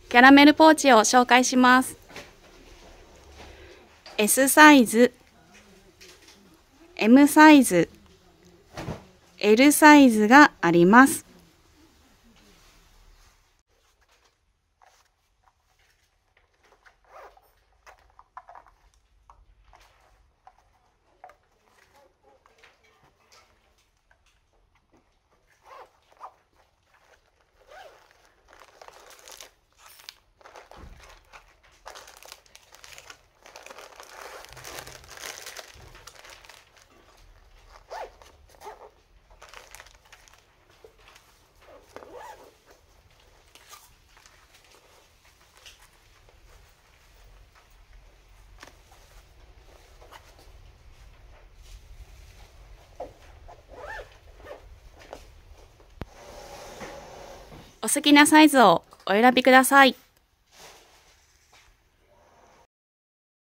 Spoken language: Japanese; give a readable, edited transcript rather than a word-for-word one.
キャラメルポーチを紹介します。S サイズ、M サイズ、L サイズがあります。お好きなサイズをお選びください。